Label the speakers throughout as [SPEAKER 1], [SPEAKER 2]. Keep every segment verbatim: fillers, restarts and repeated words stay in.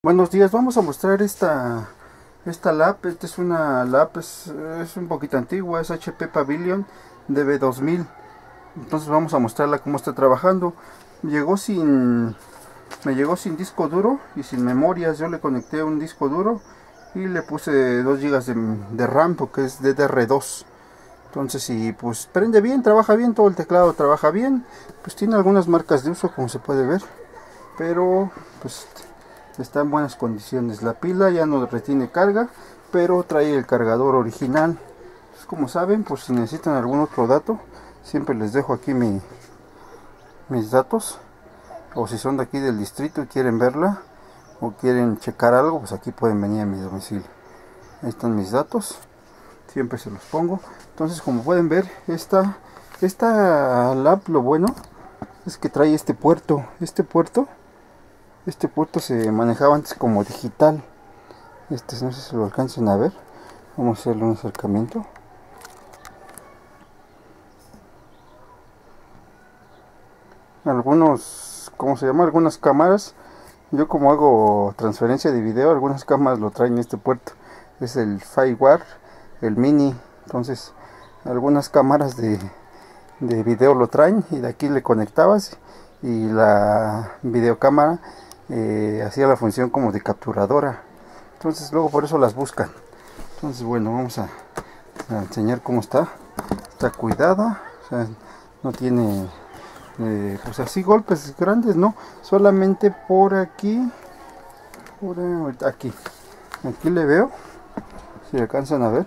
[SPEAKER 1] Buenos días, vamos a mostrar esta esta lap. Esta es una lap, es, es un poquito antigua, es H P Pavilion D B dos mil. Entonces vamos a mostrarla cómo está trabajando. Llegó sin me llegó sin disco duro y sin memorias. Yo le conecté un disco duro y le puse dos gigas de, de RAM porque es D D R dos. Entonces, si pues prende bien, trabaja bien, todo el teclado trabaja bien. Pues tiene algunas marcas de uso, como se puede ver, pero pues está en buenas condiciones. La pila ya no retiene carga, pero trae el cargador original. Pues, como saben, pues si necesitan algún otro dato, siempre les dejo aquí mi, mis datos. O si son de aquí del distrito y quieren verla o quieren checar algo, pues aquí pueden venir a mi domicilio. Ahí están mis datos, siempre se los pongo. Entonces, como pueden ver, esta, esta lap, lo bueno es que trae este puerto. Este puerto Este puerto se manejaba antes como digital. Este, no sé si lo alcanzan a ver. Vamos a hacerle un acercamiento. Algunos, ¿cómo se llama? Algunas cámaras. Yo como hago transferencia de video, algunas cámaras lo traen este puerto. Es el Firewire, el Mini. Entonces, algunas cámaras de, de video lo traen y de aquí le conectabas y la videocámara Eh, hacía la función como de capturadora. Entonces luego por eso las buscan. Entonces bueno, vamos a, a enseñar cómo está. Está cuidada, o sea, no tiene eh, pues así golpes grandes, no, solamente por aquí, por aquí, aquí le veo, si alcanzan a ver,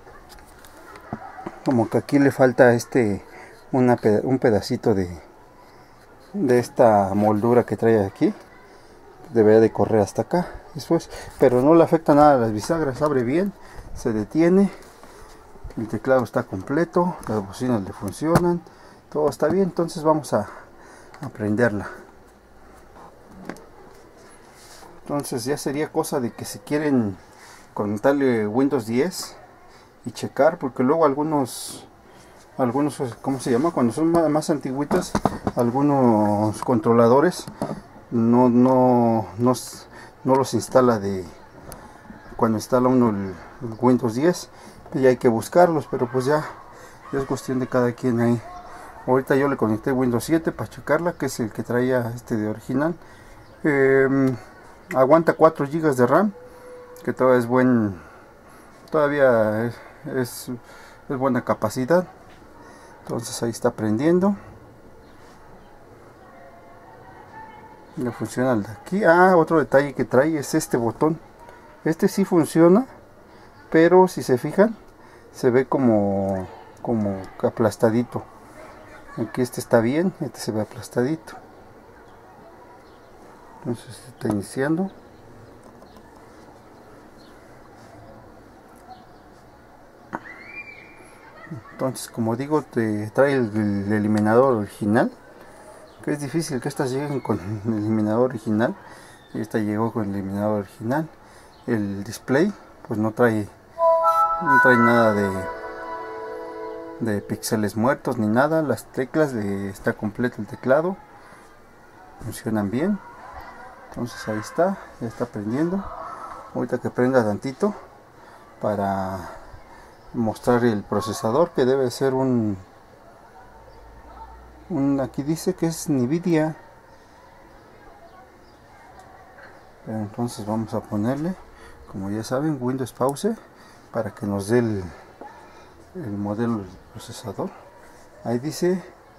[SPEAKER 1] como que aquí le falta este una, un pedacito de de esta moldura que trae aquí. Debería de correr hasta acá, eso es, pero no le afecta nada a las bisagras. Abre bien, se detiene, el teclado está completo, las bocinas le funcionan, todo está bien. Entonces vamos a, a prenderla. Entonces ya sería cosa de que si quieren conectarle Windows diez y checar, porque luego algunos algunos ¿cómo se llama? Cuando son más, más antiguitas, algunos controladores no, no, no, no los instala de cuando instala uno el, el Windows diez, y hay que buscarlos, pero pues ya, ya es cuestión de cada quien ahí. Ahorita yo le conecté Windows siete para checarla, que es el que traía este de original. Eh, aguanta cuatro gigas de RAM, que todavía es buen, todavía es, es, es buena capacidad. Entonces ahí está prendiendo. Le funciona el de aquí. Ah, otro detalle que trae es este botón. Este sí funciona, pero si se fijan, se ve como como aplastadito. Aquí este está bien, este se ve aplastadito. Entonces está iniciando. Entonces, como digo, te trae el, el eliminador original, que es difícil que estas lleguen con el eliminador original, y esta llegó con el eliminador original. El display pues no trae no trae nada de de píxeles muertos ni nada. Las teclas de, está completo el teclado, funcionan bien. Entonces ahí está, ya está prendiendo. Ahorita que prenda tantito para mostrar el procesador, que debe ser un un aquí dice que es Nvidia. Pero entonces vamos a ponerle, como ya saben, Windows Pause para que nos dé el, el modelo del procesador. Ahí dice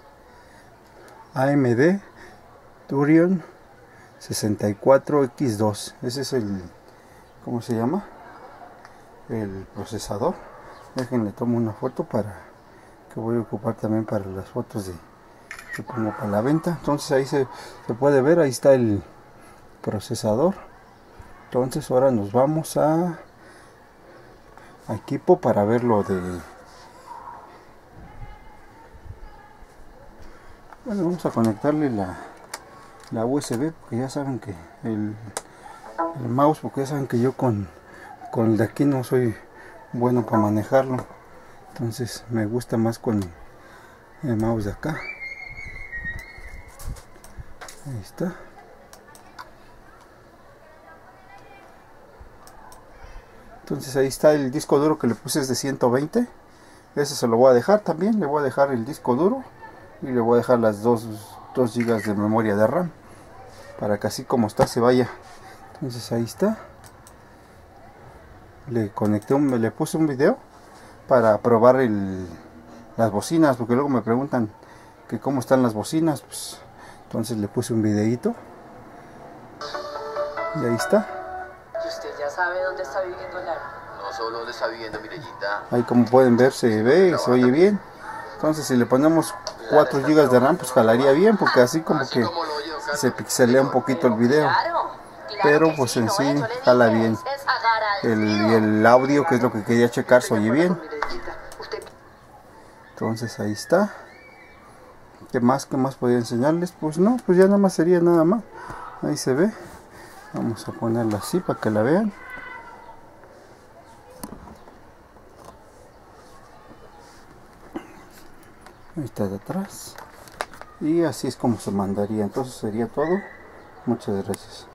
[SPEAKER 1] A M D Durion sesenta y cuatro equis dos. Ese es el, ¿cómo se llama? El procesador. Déjenle tomo una foto para que voy a ocupar también para las fotos de que pongo para la venta. Entonces ahí se, se puede ver, ahí está el procesador. Entonces ahora nos vamos a, a equipo para ver lo de, bueno, vamos a conectarle la, la U S B, porque ya saben que el, el mouse, porque ya saben que yo con, con el de aquí no soy bueno para manejarlo. Entonces me gusta más con el mouse de acá. Ahí está. Entonces ahí está el disco duro que le puse, es de ciento veinte. Ese se lo voy a dejar también. Le voy a dejar el disco duro y le voy a dejar las dos gigas de memoria de RAM, para que así como está se vaya. Entonces ahí está. Le conecté un, le puse un video para probar el, las bocinas, porque luego me preguntan que cómo están las bocinas. Pues, entonces le puse un videito y ahí está.
[SPEAKER 2] ¿Y usted ya sabe dónde está viviendo Lara?
[SPEAKER 3] No solo dónde está viviendo Mirellita.
[SPEAKER 1] Ahí como pueden ver se ve y se oye bien. Entonces si le ponemos cuatro gigas de RAM, pues jalaría bien, porque así como que se pixelea un poquito el video. Pero pues en sí jala bien. El, y el audio, que es lo que quería checar, se oye bien. Entonces ahí está. ¿Qué más? ¿Qué más podría enseñarles? Pues no, pues ya nada más sería nada más. Ahí se ve. Vamos a ponerla así para que la vean. Ahí está de atrás. Y así es como se mandaría. Entonces sería todo. Muchas gracias.